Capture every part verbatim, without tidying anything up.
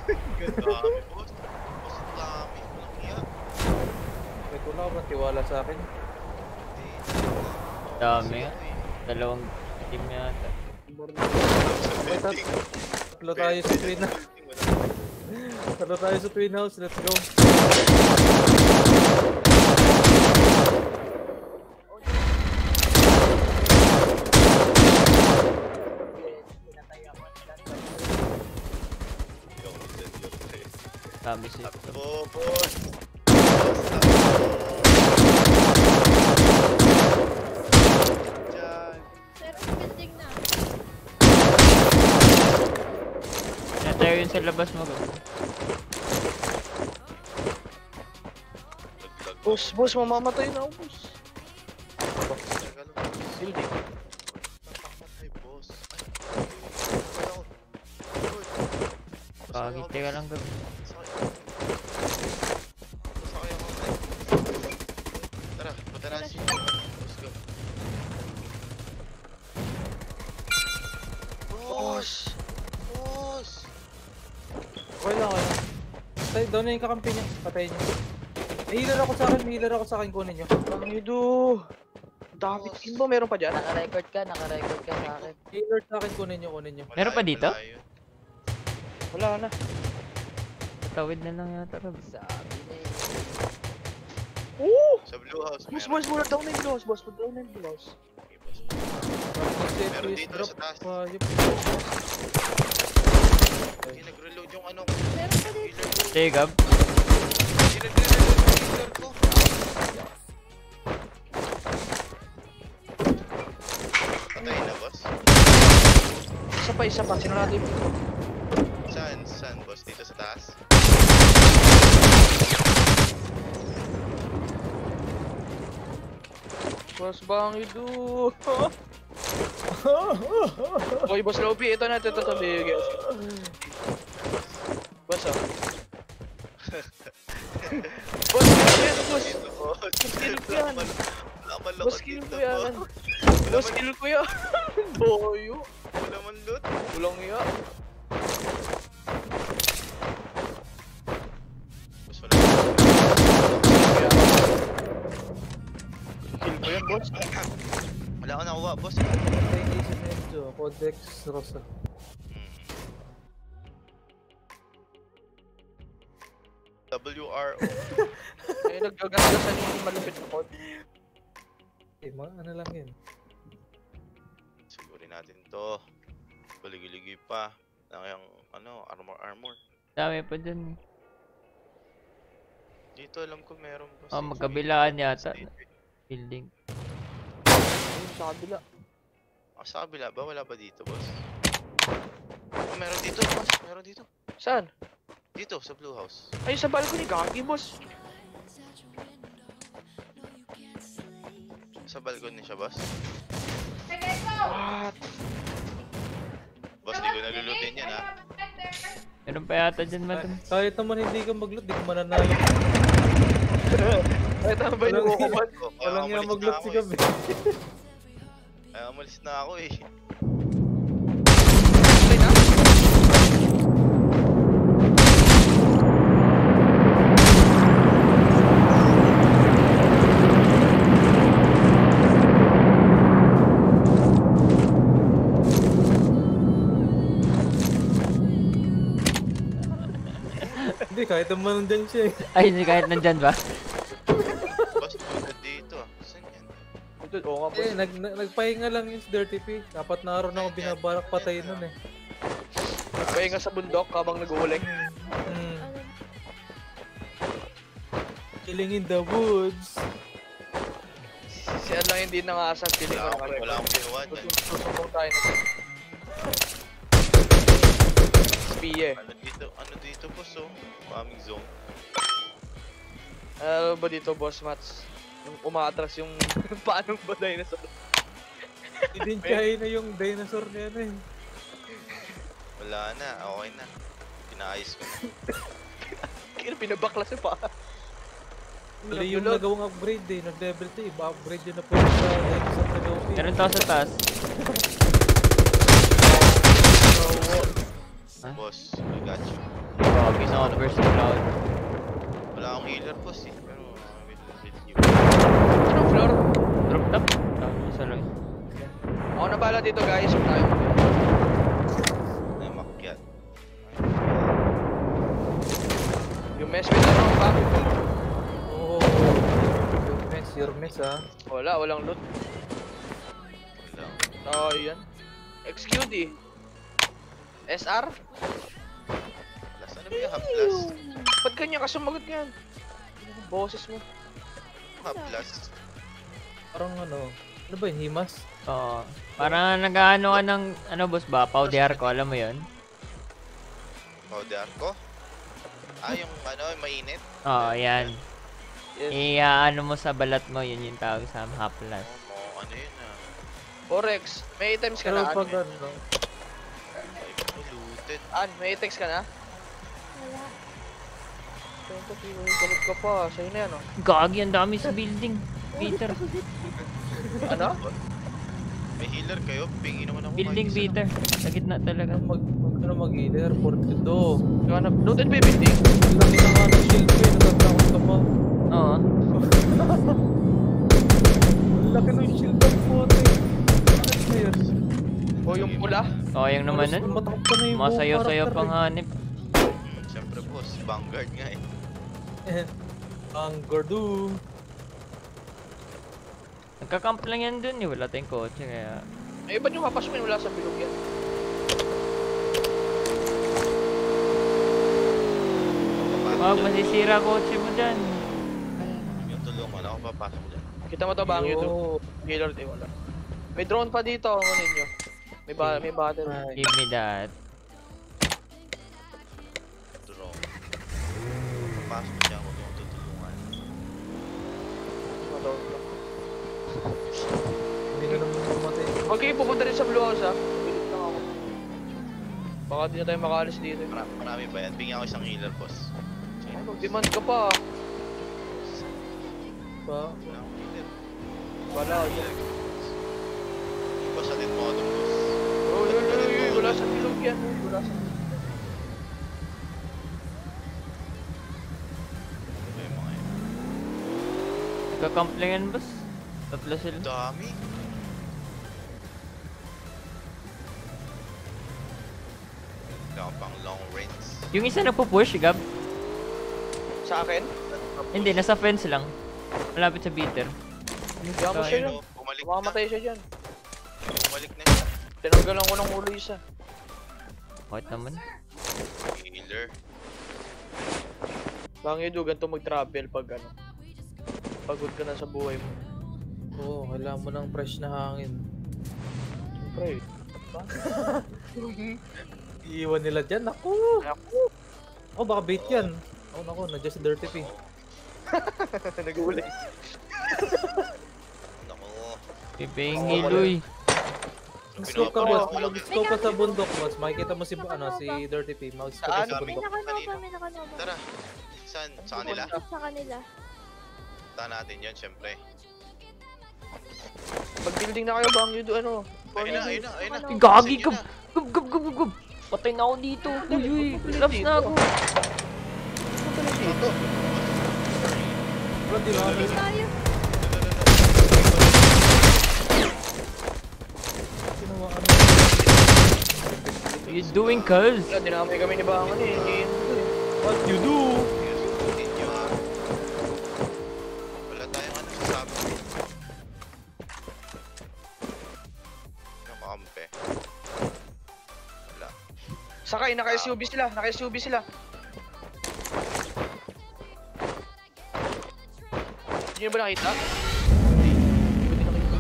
Dami, boss. Boss, ang dami. Walang iya. May wala ka ba tiwala sa akin? Dami nga. Dalawang team yata. Tatlo tayo sa twin house. Tatlo tayo sa twin house. Let's go. Dami siya. Takbo, boss. Diyan. Sir, building na. Natayo yun sa labas mo. Boss, boss, mamamatay na ako, boss. Building. Patay, boss. Pagiti ka lang gabi. Tara, punta na siya. Let's go. Boss! Boss! Okay lang, okay lang. Tay, doon na yung kakampi niya. Patayin niya. May healer ako sa akin, may healer ako sa akin. Kunin niyo. Ang ido. Dapat team ba meron pa dyan? Naka-record ka, naka-record ka sa akin. Healer sa akin, kunin niyo, kunin niyo. Meron pa dito? Wala na. Tawid na lang yata. Sabi na eh. Oo! Sa blue house. Boss, boss, muna down na yung gloss, boss. Muna down na yung gloss. Meron dito sa taas. Hindi nag-reload yung ano. Meron pa dito. Sige, Gab. Hindi nag-reload yung healer ko. Patay na, boss. Isa pa, isa pa. Sino natin? Saan? Saan, boss? Dito sa taas? Boss, bang ido. Oy, boss Lobby, ito na, ito, ito, ito, guys. Boss, ah. Boss, kill ko yan, boss. Boss, kill ko yan. Boss, kill ko yan. Boss, kill ko yan. Boyo. Wala man loot. Ulang iya. Boss, wala. Kill ko yan, boss. Wala ko nakuha, boss. Radiation ENZO, Codex, R O S. W R O. Eh, nagagagasan yung malupit na code. Eh, mga ano lang yun. Sigurin natin to. Baligi-ligi pa. Na yung ano, armor armor. Dami pa dyan. Dito alam ko meron boss. Oh, magkabilaan yata. Building. Ayun, sa kabila. Ah, sa kabila ba? Wala ba dito, boss? Oh, meron dito, boss. Meron dito. Saan? Dito, sa blue house. Ayun, sa balcony, gagi, boss. Sa balcony siya, boss. What? Boss, di ko nalulutin yan, ha? Meron pa yata dyan, madam. Kahit naman hindi ka mag-loot, di ko mananalo. Ay, tama ba yung kukuman? Walang nga mag-loot si Gaby. Ay, umalis na ako, eh. Ay, na? Hindi, kahit naman nandyan siya eh. Ay, hindi kahit nandyan ba? Boss, tulad dito, ah. Saan yan? Ito, oo nga, boss. Eh, nag, nag, nagpahinga lang yung Dirty P. Dapat na araw na ako binabarak patay nun eh. Nagpahinga sa bundok habang nag-uuling. Hmm. Killing in the woods. Siya lang hindi nangasang piling Wala ko akong, wala akong kinuha dyan. Susubong tayo na. Spiye. Ano dito, ano dito, boss, oh? Farming zone. Ano ba dito, boss Mats? Yung umaatras yung paanong ba dinosaur? Idinchahin na yung dinosaur niya na eh. Wala na, okay na. Pinaayos ko na. Kaya pinabaklas yung pa. Mali yung nagawang upgrade eh. Nag-level two, iba upgrade yun na po sa dinosaur na gawin. Meron tao sa taas. Boss, I got you. Gagi na ako first cloud. Wala akong healer boss eh. Pero uh, with, with you. Anong floor? Drop top. Tama sa loy. Ako na bala dito guys. Huwag tayo. Ay, makyat. Yung mess with ano pa? Oh, your mess, your mess ah. Wala, walang loot. Wala. Oh, yan. X Q D. S R? Plus, ano ba yung half plus? Ba't ganyan ka sumagot yan? Boses mo. Half plus. Parang ano, ano ba yun, himas? Oo. Parang nag-ano ka ng, ano boss ba? Powder ko, alam mo yun? Powder ko? Ah, yung ano, yung mainit? Oo, yan. Yes. I-ano mo sa balat mo, yun yung tawag sa haplas. Oo, mo, ano yun ah. Forex, may items ka Pero na? pag An? ano, Ay, polluted. An, may items ka na? Wala. Ito, galit ka pa. Sa'yo na yan, oh. Gagi, ang dami sa building. Peter. Ano? May healer kayo? Pingi naman ako. Building kahit isa Peter. Sa gitna talaga. mag, mag, ano mag-healer, Portudo. Yung ano, looted ba yung building? Laki na nga ng shield ko eh, natatakot ka pa. Oo. Laki ng shield ng puti. Ano na yun? O yung pula? Sayang naman Halos nun. matakot ka na yung buong Masayaw-sayaw karakter pang hanip. Hmm, siyempre boss, Vanguard nga eh. eh. Ang gordo. Nagkakamp lang yan dun eh. Wala tayong kotse kaya... Eh, ba't yung mapasukin wala sa bilog yan? Wag, masisira kotse mo dyan. Yung tulungan ako papasok dyan. Kita mo to ba ang Yo. YouTube? Healer, di wala. May drone pa dito, ano ninyo? May ba may battle. Ay. Give me that. Tulong. Papasok siya, huwag yung tutulungan. Ano to? Hindi na naman namatay. Huwag kayo pupunta rin sa Blue House, ha? Pilit lang ako. Baka di na tayo makaalis dito. eh. Marami, marami ba yan? Bigyan ko isang healer boss. Sige, Ano, demand ka pa. ah. Pa? wala akong healer. Wala, Healer ko, boss. Boss, atin mo ito boss. Uy, uy, uy, uy, wala sa bilog yan. uy, Wala sa bilog. Ano ba yung mga yun? Nagkakamp lang yan boss. Tatlo sila. Ang dami. Wala akong pang long range. Yung isa nagpo-push, Gab. Sa akin? Hindi, nasa fence lang. Malapit sa beater. Diyan mo siya Ayun, dyan. oh, bumalik na. Mamamatay siya dyan. Bumalik na siya. Tinanggalan ko ng ulo isa. Bakit naman? Healer. Bang yun, ganito mag-travel pag ano. Pagod ka na sa buhay mo. Oo, kailangan mo ng fresh na hangin. Siyempre. Iiwan nila dyan, naku! Ako. Oh, baka bait yan. Oh, naku, nandiyan si Dirty P. Nag-uulay. Naku. Piping hiloy. Scope ka Pinapalala boss, ko lang mag-scope ka sa bundok boss. Makikita mo si, ano, si Dirty P. Mag-scope ka Saan? sa May bundok. nakanova, may nakanova. Tara. Saan? Sa kanila? Sa kanila. Punta natin yun, syempre. Pag building na kayo, bang yun, ano? Ayun na, ayun na, ayun na. Ano? Gagi, Sige gab! na. Gab, gab, gab, gab, gab! Patay na ako dito. Uy, uy, collapse na ako. Dito. Wala, di ba? Hindi tayo. Ginawa, ano? What you doing, cuz? Wala, dinamay kami ni Bangan eh. Hindi yun ito eh. What you do? Continue ah. Wala tayong ano sa sabi. Nakakampe. Wala. Sakay, naka-S U V sila. Naka-S U V sila. Hindi nyo ba nakita? Hindi. Hindi ko din nakita.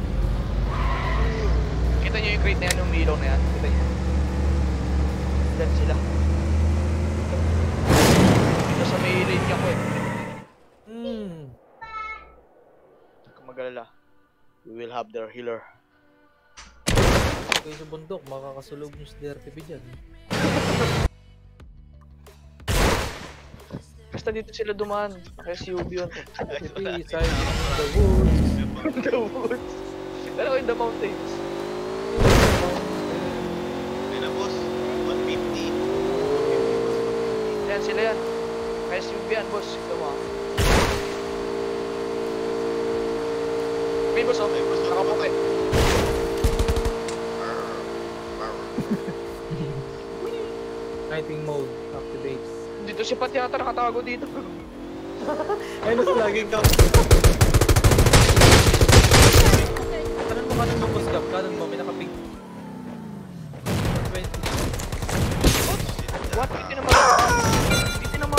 Kita nyo yung crate na yan, yung ilaw na yan. Kita nyo. Diyan sila. Dito sa may linya ko eh. Hmm. Huwag kang mag-alala. We will have their healer. Kayo sa bundok, makakasulog yung si Dirty P dyan. Basta dito sila dumaan. Naka-S U V yun. Dirty P, side in the woods. The woods. Pero in the mountains. Ayun na boss. one fifty. yan, sila yan. Kaya S U V yan, boss. Ito mo. May boss, oh. May boss, oh. Nakaputi. Nighting mode. Activate. Dito si Pat yata nakatago dito. Ay, nasa laging ka. Kanan mo, kanan mo, boss Gab. Kanan mo, may nakaping. twenty. What? Hindi naman. Hindi naman.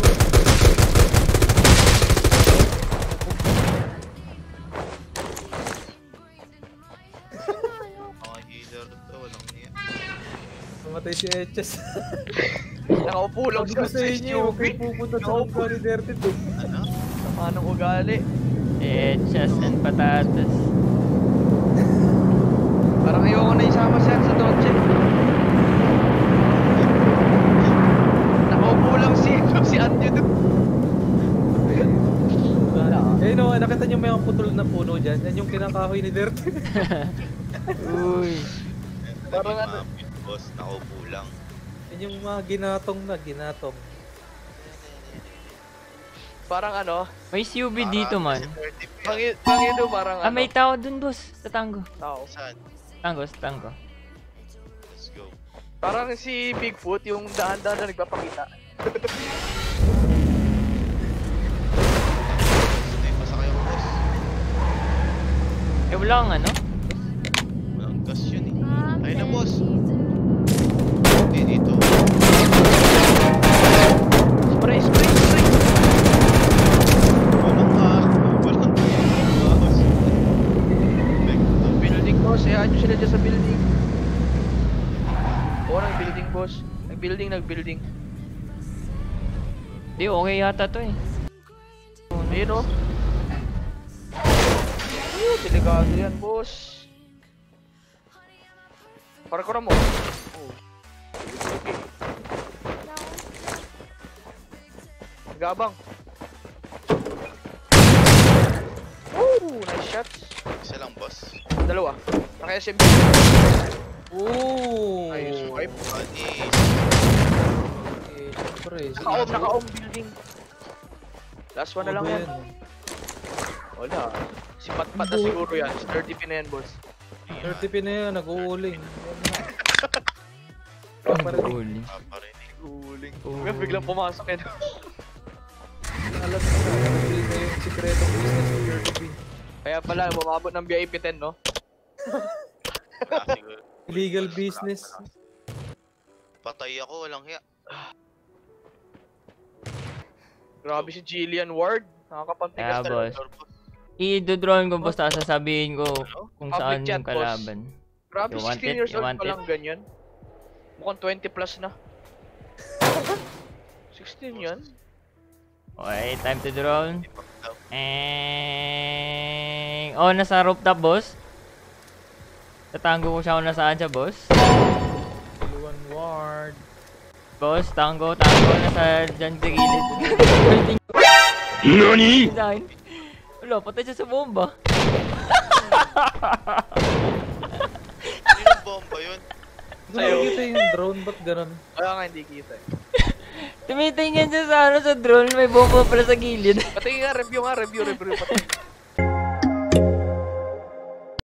Mga healer to, walang niya. Mamatay si H S. Nakaupo lang Sabi ko sa S inyo, U huwag V. kayo pupunta sa lugar ni Dirty to. Ano? Sama ng ugali. Eh, chest and patatas. Parang ayoko na isama siya sa Dolce. Nakaupo lang si, si Anjo doon. Eh no, nakita niyo may mga putol na puno dyan. Yan yung kinakahoy ni Dirty. Uy. Parang ano. Boss, nakaupo lang. Yan yung mga ginatong na, ginatong. Parang ano. May S U V dito man. Pangin, pangin parang Ah, ano. may tao dun, boss. Sa tango. Tao. Saan? Tango, sa tango. Let's go. Parang si Bigfoot yung dahan-dahan na nagpapakita. Hindi, masakay ako, boss. Eh, wala kang ano? Walang gas yun eh. Ah, Ayun na, boss. Benji. Hindi dito. Spray, spray, spray. Walang gas. Walang gas. Building boss, hayaan nyo sila dyan sa building. Oo, nag-building boss. Nag-building, nag-building. Di, okay yata to eh. Ayun o. Oh, delikado yan boss. Parkour mo. Oh. Gabang. Oh, nice shots. Isa lang, boss. Dalawa. Naka-S M P. Oh! Ayos, wipe. Anis. Eh, syempre. Naka-om, naka-om building. Last one na lang yan. Wala. Si Pat-Pat na siguro yan. Si thirty P na yan, boss. thirty P na yan, nag-uuling. Ang Paparinig. huli. Paparinig. Huling. Oh. May biglang pumasok yan. Alam mo na, nag-uuli na yung sikretong business ng thirty P. Kaya pala, bumabot ng V I P ten, no? Wala siguro. Illegal business. Patay ako, walang hiya. Grabe si Jillian Ward. Nakakapantigas Kaya, na boss. I-do-drone ko, boss, tapos sasabihin ko kung Public saan chat, yung boss. kalaban. Grabe, You want sixteen it? years You old want pa lang ganyan. Mukhang twenty plus na. sixteen yan? Okay, time to drone. Eh, oh, nasa rooftop, boss. Tatango ko siya kung nasaan siya, boss. Luwan ward. Boss, tango, tango, nasa dyan sa gilid. NANI?! Wala, patay siya sa bomba. Sinong bomba yun? Doon nakikita yung drone, ba't ganun? Kaya nga hindi kita eh. Tumitingin siya sa ano sa drone, may bomba pala sa gilid. Patingin nga, review nga, review, review. Patingin.